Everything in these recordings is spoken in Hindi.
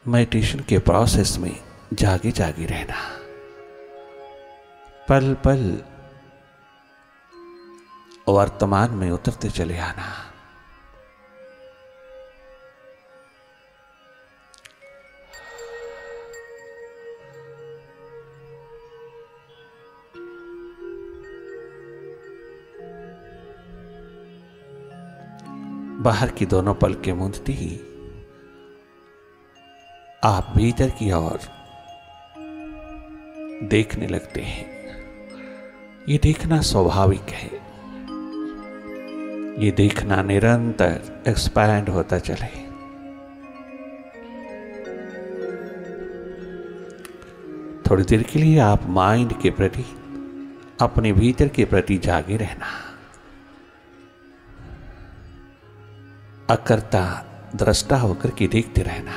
मेडिटेशन के प्रोसेस में जागे जागे रहना, पल पल वर्तमान में उतरते चले आना। बाहर की दोनों पलकें मूंदती ही आप भीतर की ओर देखने लगते हैं। ये देखना स्वाभाविक है, ये देखना निरंतर एक्सपैंड होता चले। थोड़ी देर के लिए आप माइंड के प्रति, अपने भीतर के प्रति जागे रहना, अकर्ता दृष्टा होकर के देखते रहना।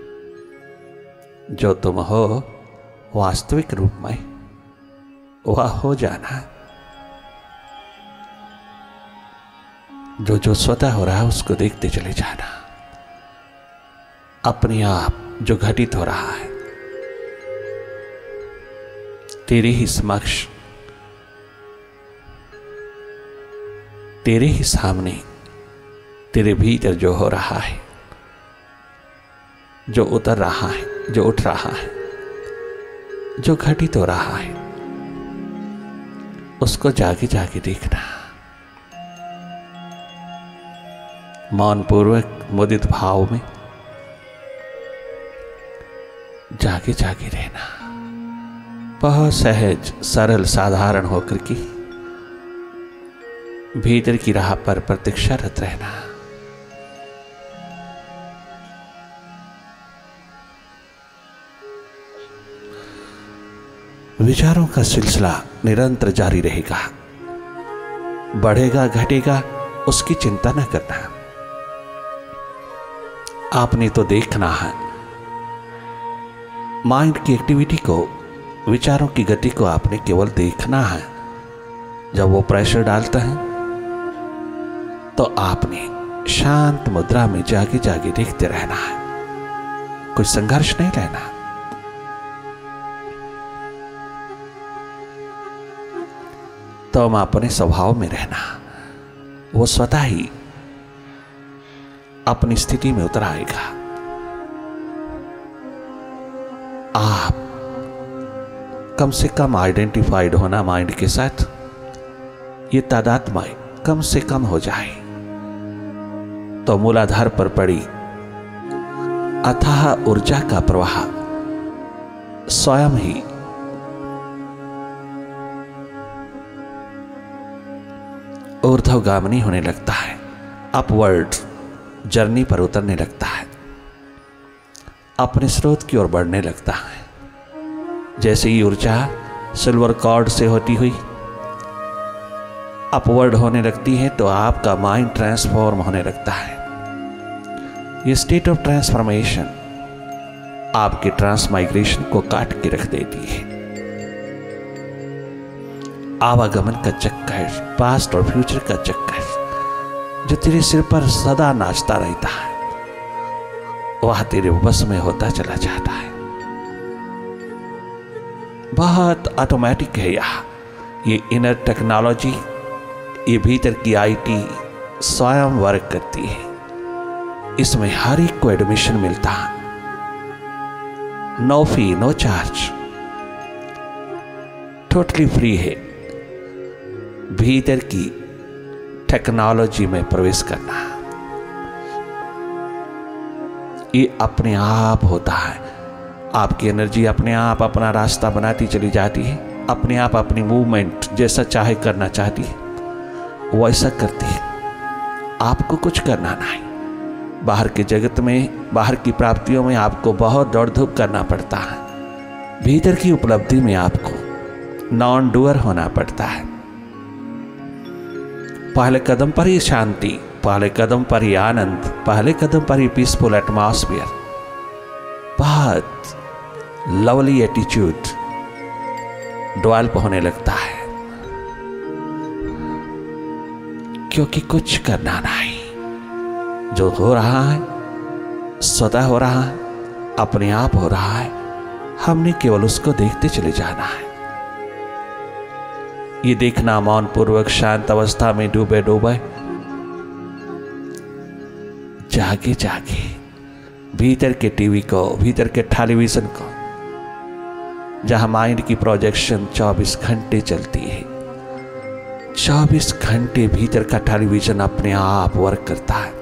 जो तुम हो वास्तविक रूप में वह हो जाना। जो जो स्वतः हो रहा है उसको देखते चले जाना। अपने आप जो घटित हो रहा है तेरे ही समक्ष, तेरे ही सामने, तेरे भीतर जो हो रहा है, जो उतर रहा है, जो उठ रहा है, जो घटित हो रहा है, उसको जागे जागे देखना। मौन पूर्वक मुदित भाव में जागे जागे रहना। बहुत सहज सरल साधारण होकर के भीतर की राह पर प्रतीक्षारत रहना। विचारों का सिलसिला निरंतर जारी रहेगा, बढ़ेगा घटेगा उसकी चिंता न करना। आपने तो देखना है माइंड की एक्टिविटी को, विचारों की गति को आपने केवल देखना है। जब वो प्रेशर डालता है तो आपने शांत मुद्रा में जागे जागे देखते रहना है, कोई संघर्ष नहीं लेना। तो हम अपने स्वभाव में रहना, वो स्वतः ही अपनी स्थिति में उतर आएगा। आप कम से कम आइडेंटिफाइड होना माइंड के साथ, ये तादात्म्य कम से कम हो जाए तो मूलाधार पर पड़ी अथाह ऊर्जा का प्रवाह स्वयं ही ऊर्ध्वगामिनी होने लगता है, अपवर्ड जर्नी पर उतरने लगता है, अपने स्रोत की ओर बढ़ने लगता है। जैसे ही ऊर्जा सिल्वर कॉर्ड से होती हुई अपवर्ड होने लगती है तो आपका माइंड ट्रांसफॉर्म होने लगता है। ये स्टेट ऑफ ट्रांसफॉर्मेशन आपके ट्रांसमाइग्रेशन को काट के रख देती है। आवागमन का चक्कर, पास्ट और फ्यूचर का चक्कर जो तेरे सिर पर सदा नाचता रहता है, वह तेरे बस में होता चला जाता है। बहुत ऑटोमेटिक है ये इनर टेक्नोलॉजी, ये भीतर की आईटी स्वयं वर्क करती है। इसमें हर एक को एडमिशन मिलता है, no fee no charge, totally free है भीतर की टेक्नोलॉजी में प्रवेश करना। ये अपने आप होता है, आपकी एनर्जी अपने आप अपना रास्ता बनाती चली जाती है, अपने आप अपनी मूवमेंट जैसा चाहे करना चाहती है वैसा करती है। आपको कुछ करना नहीं। बाहर के जगत में, बाहर की प्राप्तियों में आपको बहुत दौड़ धूप करना पड़ता है। भीतर की उपलब्धि में आपको नॉन डूअर होना पड़ता है। पहले कदम पर ही शांति, पहले कदम पर ही आनंद, पहले कदम पर ही पीसफुल एटमॉस्फेयर, बहुत लवली एटीट्यूड डेवलप होने लगता है, क्योंकि कुछ करना नहीं। जो हो रहा है स्वतः हो रहा है, अपने आप हो रहा है, हमने केवल उसको देखते चले जाना है। ये देखना मौन पूर्वक शांत अवस्था में डूबे डूबे, जागे जागे भीतर के टीवी को, भीतर के टेलीविजन को, जहां माइंड की प्रोजेक्शन 24 घंटे चलती है। 24 घंटे भीतर का टेलीविजन अपने आप वर्क करता है,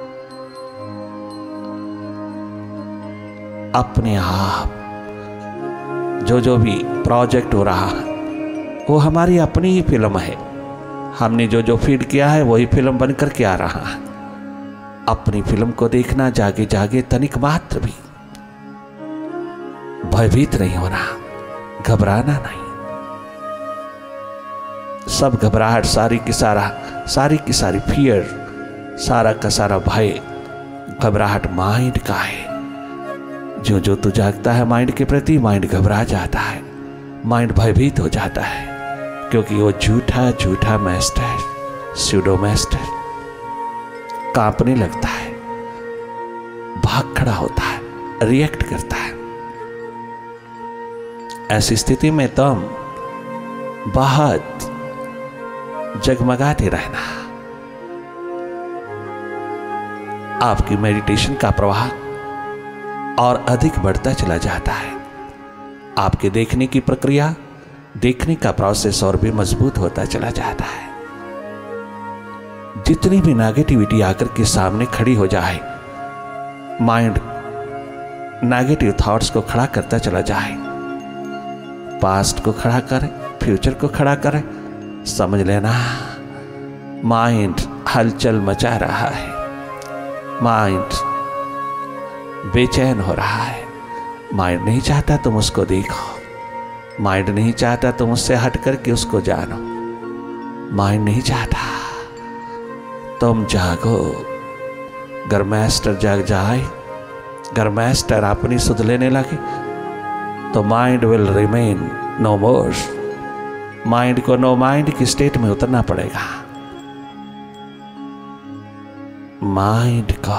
अपने आप। जो भी प्रोजेक्ट हो रहा है वो हमारी अपनी ही फिल्म है। हमने जो फीड किया है वही फिल्म बन करके आ रहा है। अपनी फिल्म को देखना, जागे जागे तनिक मात्र भी भयभीत नहीं होना, घबराना नहीं। सब घबराहट, सारी की सारी फियर, सारा का सारा भय, घबराहट माइंड का है। जो तू जागता है माइंड के प्रति, माइंड घबरा जाता है, माइंड भयभीत हो जाता है, क्योंकि वो झूठा मास्टर, स्यूडो मास्टर कांपने लगता है, भाग खड़ा होता है, रिएक्ट करता है। ऐसी स्थिति में तुम बहुत जगमगाते रहना। आपकी मेडिटेशन का प्रवाह और अधिक बढ़ता चला जाता है। आपके देखने की प्रक्रिया, देखने का प्रोसेस और भी मजबूत होता चला जाता है। जितनी भी नेगेटिविटी आकर के सामने खड़ी हो जाए, माइंड नेगेटिव थॉट्स को खड़ा करता चला जाए, पास्ट को खड़ा करे, फ्यूचर को खड़ा करे, समझ लेना माइंड हलचल मचा रहा है, माइंड बेचैन हो रहा है। माइंड नहीं चाहता तुम उसको देखो, माइंड नहीं चाहता तुम उससे हट करके उसको जानो, माइंड नहीं चाहता तुम जागो। अगर मास्टर जाग जाए, अगर मास्टर अपनी सुध लेने लगे, तो mind will remain no more. Mind को नो माइंड की स्टेट में उतरना पड़ेगा। माइंड का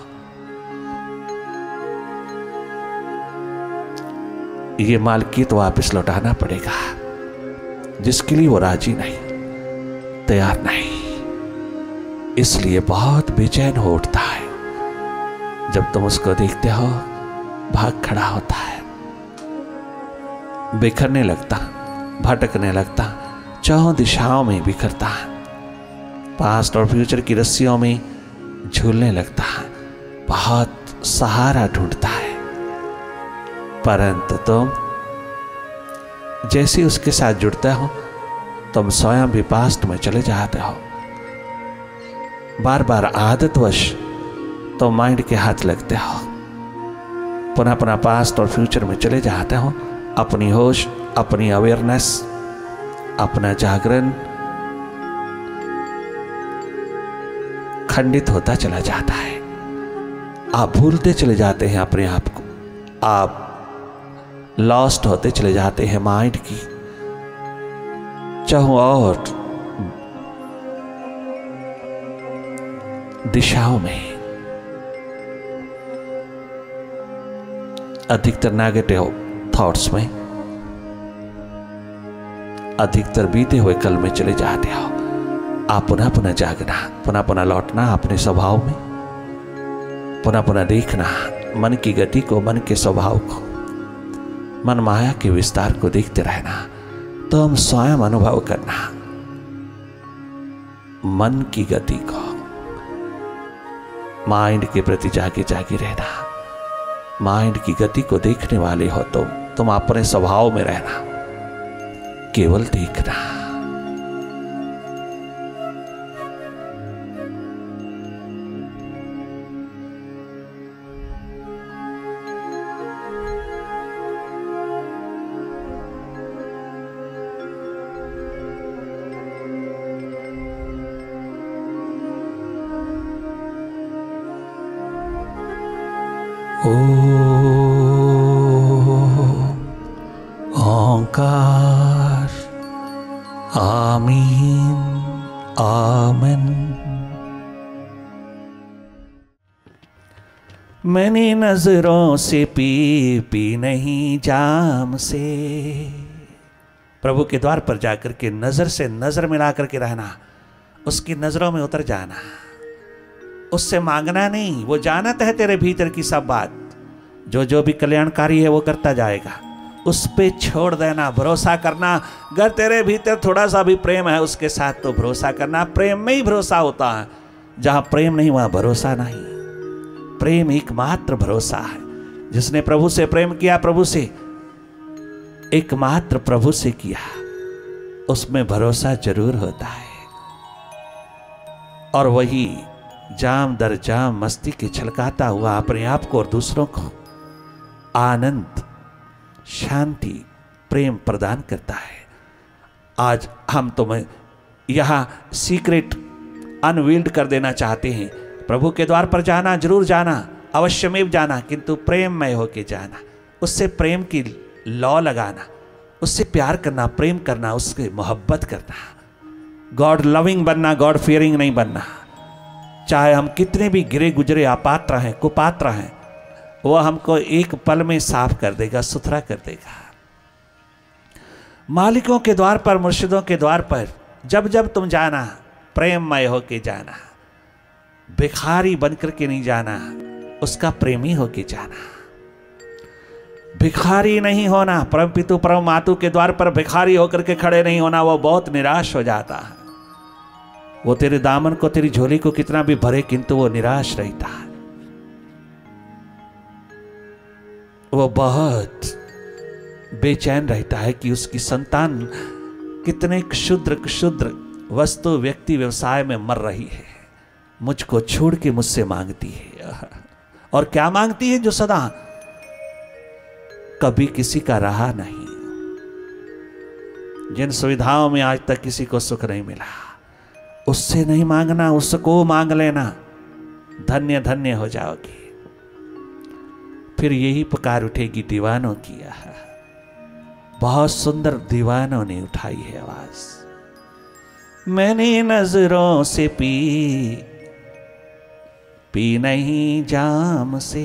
ये मालकियत वापस लौटाना पड़ेगा, जिसके लिए वो राजी नहीं, तैयार नहीं। इसलिए बहुत बेचैन हो उठता है। जब तुम उसको देखते हो, भाग खड़ा होता है, बिखरने लगता, भटकने लगता, चारों दिशाओं में बिखरता है, पास्ट और फ्यूचर की रस्सियों में झूलने लगता है, बहुत सहारा ढूंढता है। परंतु तुम जैसे उसके साथ जुड़ते हो, तुम स्वयं भी पास्ट में चले जाते हो। बार बार आदतवश तो माइंड के हाथ लगते हो, पुनः पुनः पास्ट और फ्यूचर में चले जाते हो। अपनी होश, अपनी अवेयरनेस, अपना जागरण खंडित होता चला जाता है। आप भूलते चले जाते हैं अपने आप को, आप लॉस्ट होते चले जाते हैं माइंड की चाहों और दिशाओं में। अधिकतर नेगेटिव थॉट्स में, अधिकतर बीते हुए कल में चले जाते हो। आप पुनः पुनः जागना, पुनः पुनः लौटना अपने स्वभाव में, पुनः पुनः देखना मन की गति को, मन के स्वभाव को, मन माया के विस्तार को देखते रहना। तो हम स्वयं अनुभव करना मन की गति को, माइंड के प्रति जागे जागे रहना। माइंड की गति को देखने वाले हो तुम अपने स्वभाव में रहना, केवल देखना। ओंकार, आमीन, आमीन। मैंने नजरों से पी नहीं जाम से। प्रभु के द्वार पर जाकर के नजर से नजर मिला करके रहना, उसकी नजरों में उतर जाना, उससे मांगना नहीं। वो जानत है तेरे भीतर की सब बात, जो भी कल्याणकारी है वो करता जाएगा। उस पे छोड़ देना, भरोसा करना। अगर तेरे भीतर थोड़ा सा भी प्रेम है उसके साथ तो भरोसा करना। प्रेम में ही भरोसा होता है, जहां प्रेम नहीं वहां भरोसा नहीं। प्रेम एकमात्र भरोसा है। जिसने प्रभु से प्रेम किया, प्रभु से एकमात्र प्रभु से किया, उसमें भरोसा जरूर होता है। और वही जाम दर जाम मस्ती के छलकाता हुआ अपने आप को और दूसरों को आनंद, शांति, प्रेम प्रदान करता है। आज हम तुम्हें यहां सीक्रेट अनवील्ड कर देना चाहते हैं। प्रभु के द्वार पर जाना, जरूर जाना, अवश्यमेव जाना, किंतु प्रेममय होके जाना। उससे प्रेम की लौ लगाना, उससे प्यार करना, प्रेम करना, उससे मोहब्बत करना। गॉड लविंग बनना, गॉड फियरिंग नहीं बनना। चाहे हम कितने भी गिरे गुजरे अपात्र हैं, कुपात्र हैं, वो हमको एक पल में साफ कर देगा, सुथरा कर देगा। मालिकों के द्वार पर, मुर्शिदों के द्वार पर जब जब तुम जाना, प्रेममय होके जाना। भिखारी बनकर के नहीं जाना, उसका प्रेमी होके जाना। भिखारी नहीं होना, परम पितु परम मातु के द्वार पर भिखारी होकर के खड़े नहीं होना, वो बहुत निराश हो जाता है। वो तेरे दामन को, तेरी झोली को कितना भी भरे, किंतु वो निराश रहता है। वो बहुत बेचैन रहता है कि उसकी संतान कितने क्षुद्र वस्तु, व्यक्ति, व्यवसाय में मर रही है, मुझको छोड़ के मुझसे मांगती है। और क्या मांगती है? जो सदा कभी किसी का रहा नहीं, जिन सुविधाओं में आज तक किसी को सुख नहीं मिला, उससे नहीं मांगना, उसको मांग लेना, धन्य धन्य हो जाओगी। फिर यही पुकार उठेगी दीवानों की। बहुत सुंदर दीवानों ने उठाई है आवाज। मैंने नजरों से पी नहीं जाम से,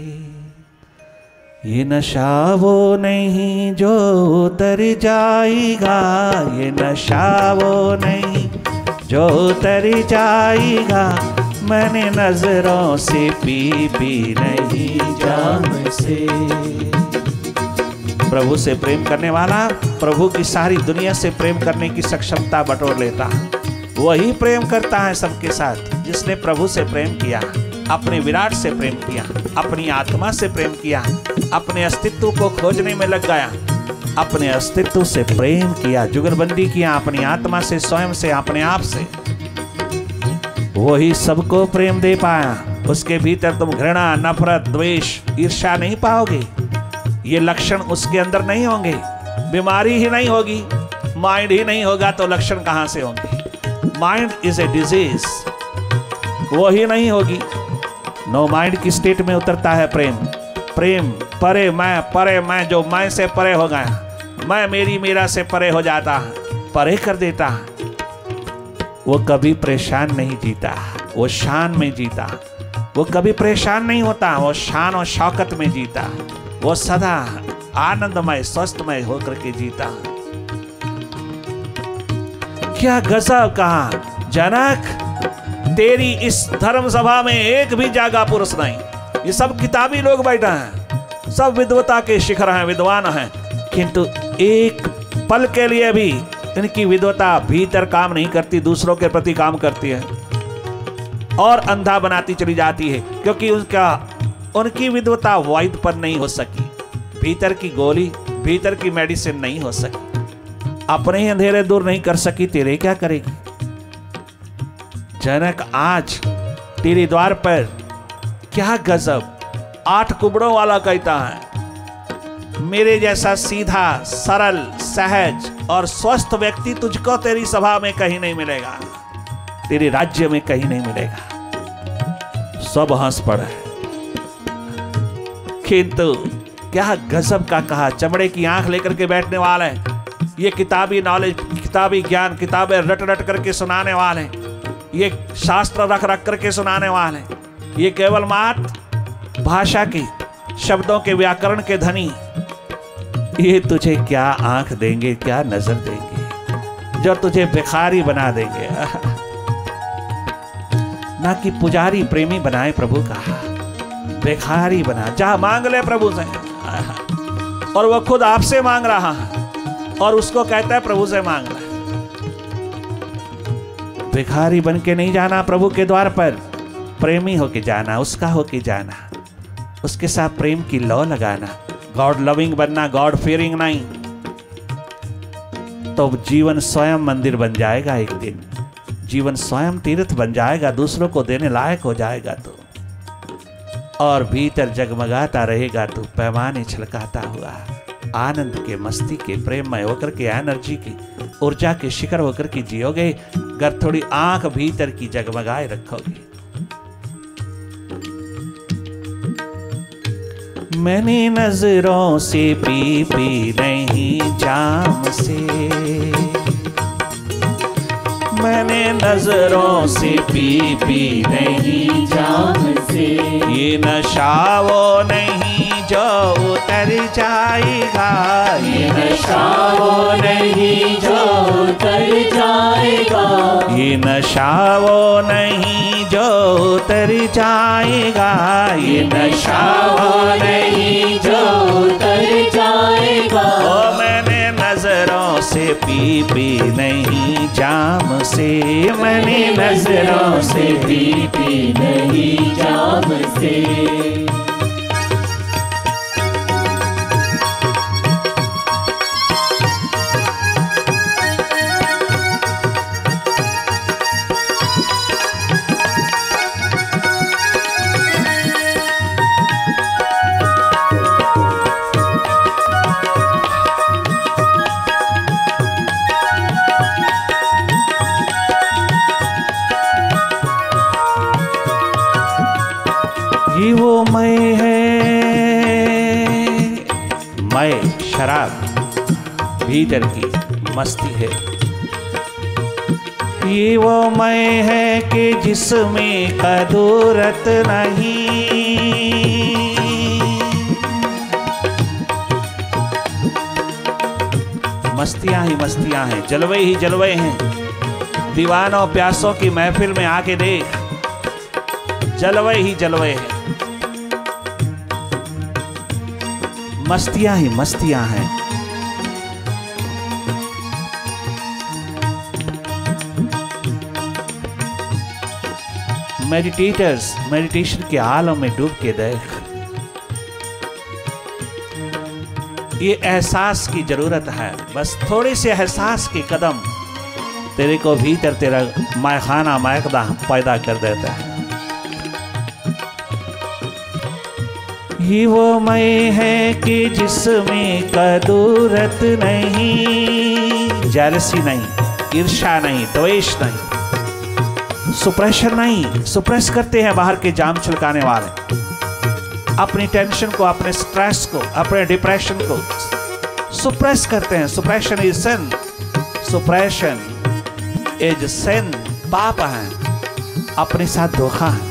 ये नशा वो नहीं जो उतर जाएगा, ये नशा वो नहीं जो उतर जाएगा। मैंने नजरों से पी नहीं जाम से। प्रभु से प्रेम करने वाला प्रभु की सारी दुनिया से प्रेम करने की सक्षमता बटोर लेता है। वही प्रेम करता है सबके साथ। जिसने प्रभु से प्रेम किया, अपने विराट से प्रेम किया, अपनी आत्मा से प्रेम किया, अपने अस्तित्व को खोजने में लग गया, अपने अस्तित्व से प्रेम किया, जुगलबंदी किया अपनी आत्मा से, स्वयं से, अपने आप से, वही सबको प्रेम दे पाया। उसके भीतर तुम घृणा, नफरत, द्वेष, ईर्ष्या नहीं पाओगे। ये लक्षण उसके अंदर नहीं होंगे। बीमारी ही नहीं होगी, माइंड ही नहीं होगा तो लक्षण कहां से होंगे? माइंड इज ए डिजीज, वो ही नहीं होगी। नो माइंड की स्टेट में उतरता है प्रेम। प्रेम परे मैं, जो मैं से परे हो गया, मैं मेरी मेरा से परे हो जाता है, परे कर देता है। वो कभी परेशान नहीं जीता, वो शान में जीता। वो कभी परेशान नहीं होता, वो शान और शौकत में जीता। वो सदा आनंदमय, स्वस्थमय होकर के जीता। क्या गजब कहा जनक, तेरी इस धर्म सभा में एक भी जागा पुरुष नहीं। ये सब किताबी लोग बैठे हैं, सब विद्वता के शिखर हैं, विद्वान हैं, किंतु एक पल के लिए भी इनकी विद्वता भीतर काम नहीं करती, दूसरों के प्रति काम करती है और अंधा बनाती चली जाती है। क्योंकि उनकी विद्वता वैध पर नहीं हो सकी, भीतर की गोली, भीतर की मेडिसिन नहीं हो सकी, अपने ही अंधेरे दूर नहीं कर सकी, तेरे क्या करेगी? जनक आज तेरे द्वार पर क्या गजब, 8 कुबड़ों वाला कहता है, मेरे जैसा सीधा, सरल, सहज और स्वस्थ व्यक्ति तुझको तेरी सभा में कहीं नहीं मिलेगा, तेरे राज्य में कहीं नहीं मिलेगा। सब हंस पड़े। किंतु क्या गजब का कहा, चमड़े की आंख लेकर के बैठने वाले, ये किताबी नॉलेज, किताबी ज्ञान, किताबें रट रट करके सुनाने वाले, ये शास्त्र रख रख करके सुनाने वाले, ये केवल मात्र भाषा के, शब्दों के, व्याकरण के धनी, ये तुझे क्या आंख देंगे, क्या नजर देंगे, जो तुझे भिखारी बना देंगे। ना कि पुजारी प्रेमी बनाए प्रभु का, भिखारी बना। जा मांग ले प्रभु से, और वह खुद आपसे मांग रहा है और उसको कहता है प्रभु से मांग ले। भिखारी बन के नहीं जाना प्रभु के द्वार पर, प्रेमी होके जाना, उसका होके जाना, उसके साथ प्रेम की लौ लगाना, गॉड लविंग बनना, गॉड फियरिंग नहीं। तो जीवन स्वयं मंदिर बन जाएगा, एक दिन जीवन स्वयं तीर्थ बन जाएगा, दूसरों को देने लायक हो जाएगा तो, और भीतर जगमगाता रहेगा तो, पैमाने छलकाता हुआ आनंद के, मस्ती के, प्रेममय होकर के, एनर्जी की, ऊर्जा के शिखर होकर के जियोगे। अगर थोड़ी आंख भीतर की जगमगाए रखोगे। मैंने नजरों से पी नहीं जाम से, मैंने नजरों से पी नहीं जाम से, ये नशा वो नहीं जो उतर जाएगा, ये नशा वो नहीं जो उतर जाएगा, ये नशा वो नहीं जो उतर जाएगा, ये नशा वो नहीं जो उतर जाएगा। ओ मैंने नजरों से पी नहीं जाम से, मैंने नजरों से पी नहीं जाम से। ये वो मैं है, मैं शराब भीतर की मस्ती है, ये वो मैं है कि जिसमें कदूरत नहीं, मस्तियां ही मस्तियां हैं, जलवे ही जलवे हैं। दीवानों प्यासों की महफिल में आके देख, जलवे ही जलवे हैं, मस्तियां ही मस्तियां हैं। मेडिटेटर्स मेडिटेशन के आलम में डूब के देख, ये एहसास की जरूरत है, बस थोड़े से एहसास के कदम तेरे को भीतर तेरा मायखाना मायकदा पैदा कर देता है। ये वो मैं है कि जिसमें कदूरत नहीं, जेलसी नहीं, ईर्ष्या नहीं, द्वेष नहीं, सुप्रेशन नहीं। सुप्रेस करते हैं बाहर के जाम छलकाने वाले, अपनी टेंशन को, अपने स्ट्रेस को, अपने डिप्रेशन को सुप्रेस करते हैं। सुप्रेशन इज सिन, सुप्रेशन इज सिन, पाप है, अपने साथ धोखा है।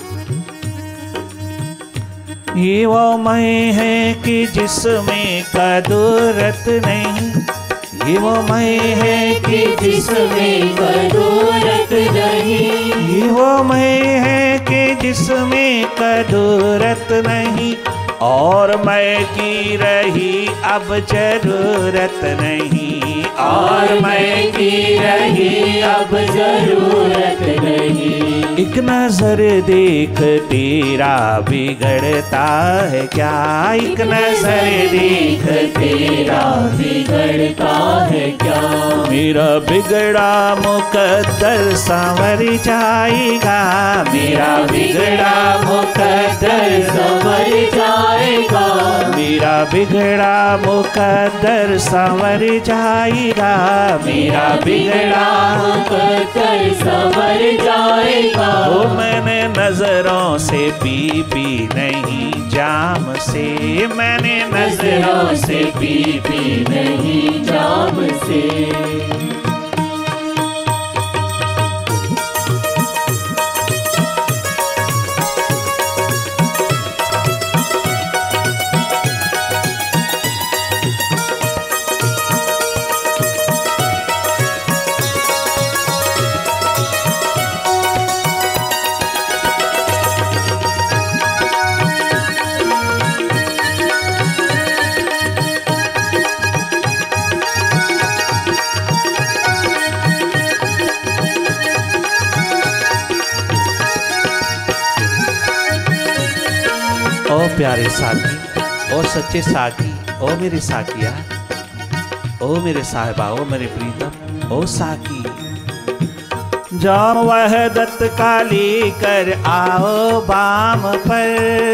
ये वो मैं है कि जिसमें कदूरत नहीं, ये वो मैं है कि जिसमें कदूरत नहीं, ये वो मैं है कि जिसमें कदूरत नहीं, और मैं की रही अब जरूरत नहीं, और मैं की रही अब जरूरत नहीं। एक नजर देख तेरा बिगड़ता है क्या, एक नजर देख तेरा बिगड़ता है क्या, मेरा बिगड़ा मुकद्दर संवर जाएगा, मेरा बिगड़ा मुकद्दर संवर जाएगा, मेरा बिगड़ा मुकद्दर संवर जाएगा, मेरा बिगड़ा मुकद्दर संवर जाएगा। वो मैंने नजरों से पी नहीं जाम से, मैंने नजरों से पी नहीं जाम से। प्यारे साकी, ओ सच्चे साकी, ओ मेरे साकिया, ओ मेरे साहिबा, ओ मेरे प्रीतम, ओ साकी। जाम वहदत काली कर आओ बाम पर,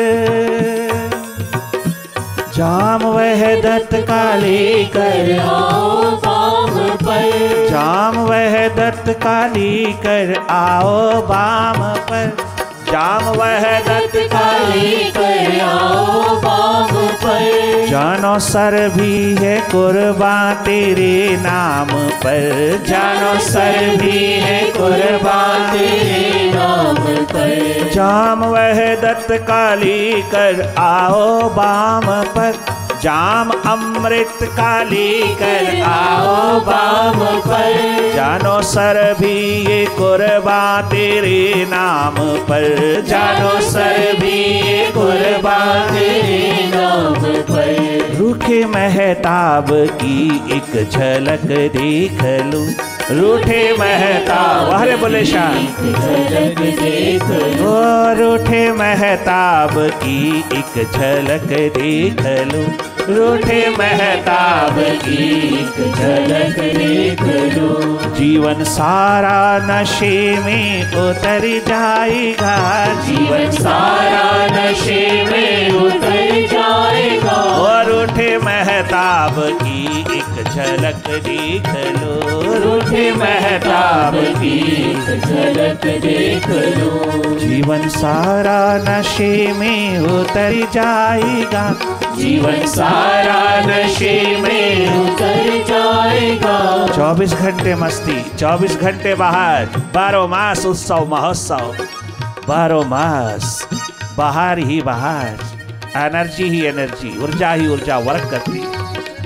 जाम वहदत काली कर आओ बाम पर, जाम वहदत काली कर आओ बाम पर, जाम वहदत काली कर आओ बाम पर। जानो सर भी है कुर्बान तेरे नाम पर, जानो सर भी है कुर्बान तेरे नाम पर। जाम वहदत काली कर आओ बाम पर, जाम अमृत काली कर आओ बाम पर। जानो सर भी ये कुर्बान तेरे नाम पर, जानो सर भी ये कुर्बान तेरे नाम पर। रूखे महताब की एक झलक देख लूं, रूठे महताब, हरे बोले शाह, झलक देख लूं, रूठे महताब की एक झलक देख लूं, रूठे महताब की एक झलक देख लूं। जीवन सारा नशे में उतर जाएगा, जीवन सारा नशे में उतर जाएगा। और रूठे महताब की एक झलक देख लो, रूठे महताब की एक झलक देख लो। जीवन सारा नशे में उतर जाएगा, जीवन सारा नशे में उतर जाएगा। 24 घंटे मस्ती, 24 घंटे बाहर, 12 मास उत्सव महोत्सव, 12 मास बाहर ही बाहर, एनर्जी ही एनर्जी, ऊर्जा ही ऊर्जा वर्क करती है।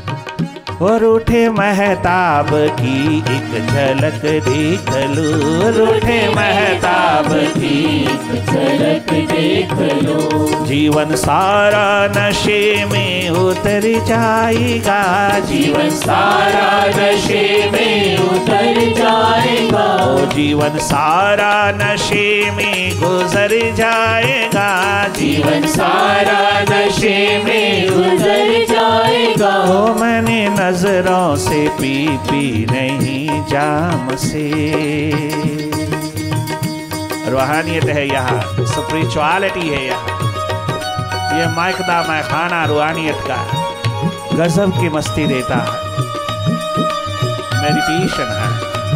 और रूठे महताब की एक झलक देख लो, रूठे महताब की एक झलक देख लो। जीवन सारा नशे में उतर जाएगा, जीवन सारा नशे में उतर जाएगा। ओ जीवन सारा नशे में गुजर जाएगा, जीवन सारा नशे में गुजर जाएगा। ओ मैंने नजरों से पी नहीं जाम से। रूहानियत है यहाँ, स्पिरिचुअलिटी है यहाँ, ये मायकदा मैं खाना रूहानियत का गजब की मस्ती देता है, मेडिटेशन है।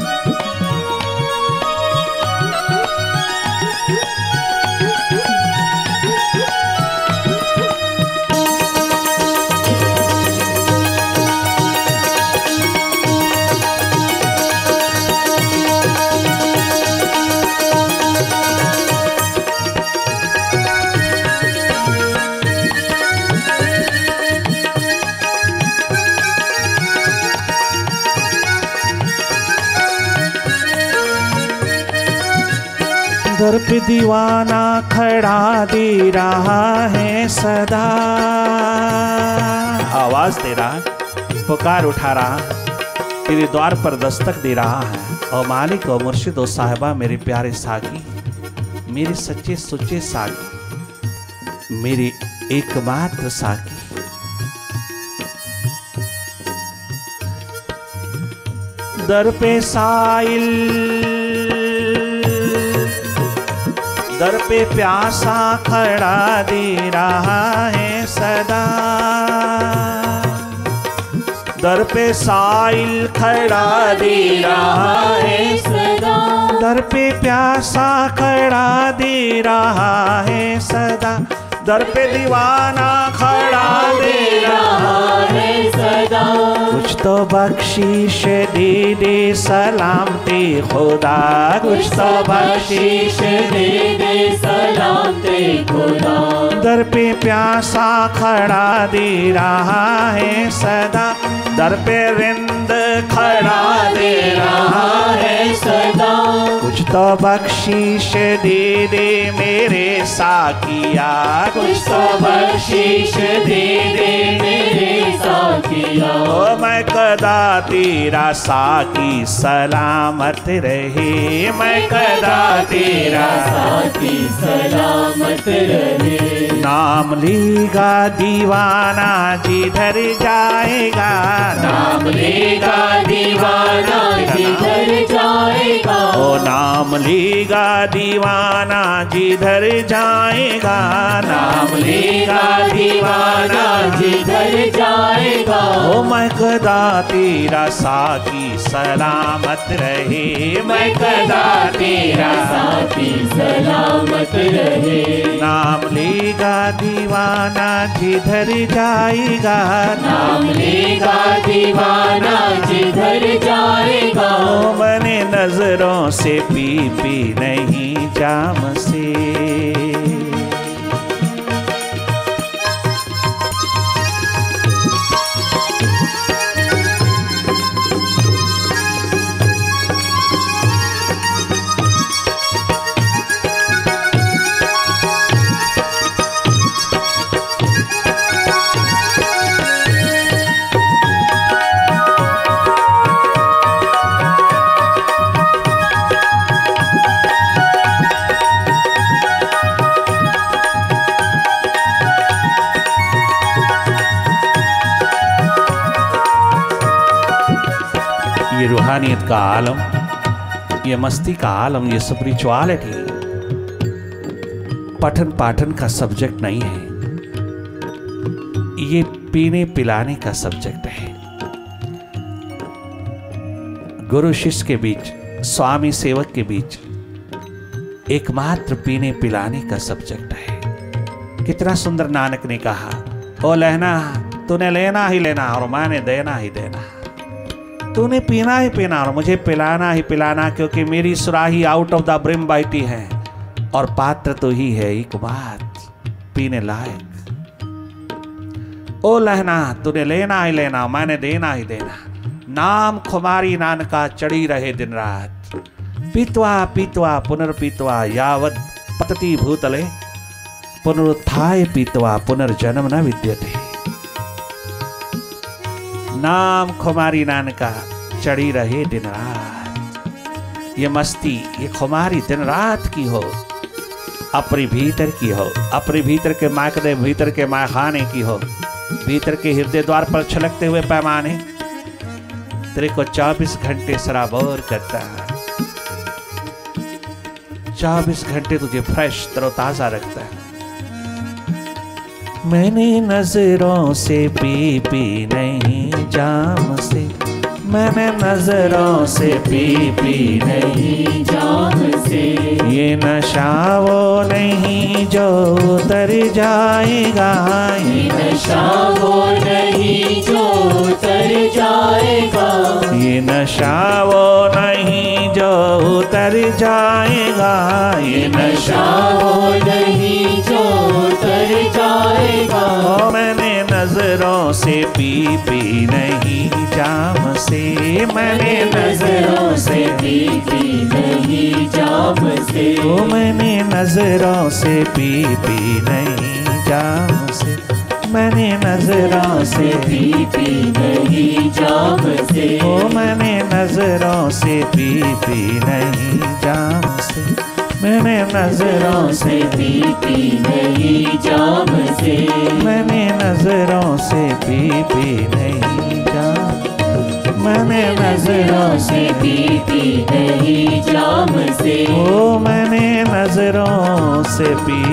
दर पे दीवाना खड़ा दे रहा है सदा, आवाज दे रहा, पुकार उठा रहा, तेरे द्वार पर दस्तक दे रहा है। और मालिक और मुर्शिद और साहिबा, मेरे प्यारे साकी, मेरे सच्चे सुच्चे साकी, मेरे एकमात्र साकी। दर पे साइल, दर पे प्यासा खड़ा दे रहा है सदा, दर पे साइल खड़ा दे रहा है सदा, दर पे प्यासा खड़ा दे रहा है सदा, दर पे दीवाना खड़ा दे रहा है सदा। कुछ तो बख्शीश दे दे सलामते खुदा, कुछ तो बख्शीश दे दे सलामते खुदा। दर पे प्यासा खड़ा दे रहा है सदा, दर पे रिंद खड़ा दे रहा है सदा। कुछ तो बख्शीश दे दे मेरे साकिया, कुछ तो बख्शीश दे दे मेरे साकिया। ओ मैं कदा तेरा साकी सलामत रहे, मैं कदा तेरा साकी सलामत रहे। नाम लेगा दीवाना जिधर जाएगा, नाम लेगा दीवाना जिधर जाएगा। ओ नाम लेगा दीवाना जिधर जाएगा, नाम लेगा दीवाना जिधर जाएगा। ओ मैं कदा तेरा साकी सलामत रहे, मैं कदा तेरा साकी सलामत रहे। नाम लेगा दीवाना जिधर जाएगा, नाम लेगा दीवाना जिधर जाएगा। ओ मैंने नजरों से पी नहीं जाम से। ये रूहानियत का आलम, ये मस्ती का आलम, ये स्पिरिचुअलिटी पठन पाठन का सब्जेक्ट नहीं है, ये पीने पिलाने का सब्जेक्ट है। गुरु शिष्य के बीच, स्वामी सेवक के बीच एकमात्र पीने पिलाने का सब्जेक्ट है। कितना सुंदर नानक ने कहा, ओ लहना तूने लेना ही लेना और मैंने देना ही देना, तूने पीना ही पीना और मुझे पिलाना ही पिलाना, क्योंकि मेरी सुराही आउट ऑफ द ब्रिम बहती है और पात्र तो ही है एक बात पीने लायक। ओ लहना तूने लेना ही लेना मैंने देना ही देना, नाम खुमारी नानका चढ़ी रहे दिन रात, पीत्वा पीत्वा पुनर्पीत्वा यावत पतति भूतले, पुनरुत्थाय पीत्वा पुनर्जन्म न विद्यते। नाम खुमारी नानका चढ़ी रहे दिन रात। ये मस्ती, ये खुमारी दिन रात की हो, अपने भीतर की हो, अपने भीतर के मायके भीतर के मायखाने की हो, भीतर के हृदय द्वार पर छलकते हुए पैमाने तेरे को 24 घंटे सराबोर करता है, 24 घंटे तुझे फ्रेश तरोताजा रखता है। मैंने नजरों से पी नहीं जाम से, मैंने नजरों से पी नहीं जाम से। ये नशा वो नहीं जो उतर जाएगा, ये नशा वो नहीं जो उतर जाएगा। ये नशा वो नहीं जो उतर जाएगा, ये नशा वो नहीं जो उतर जाएगा। ओ मैंने नजरों से पी नहीं जाम से, मैंने नजरों से पी नहीं जाम से। ओ मैंने नजरों से पी नहीं जाम से, मैंने नजरों से पी नहीं जाम से। ओ मैंने नजरों से पी नहीं जाम से, मैंने नजरों से पी नहीं जाम से। मैंने नजरों से पी नहीं जाम, मैंने नजरों से पी नहीं जाम से। ओ मैंने नजरों से पी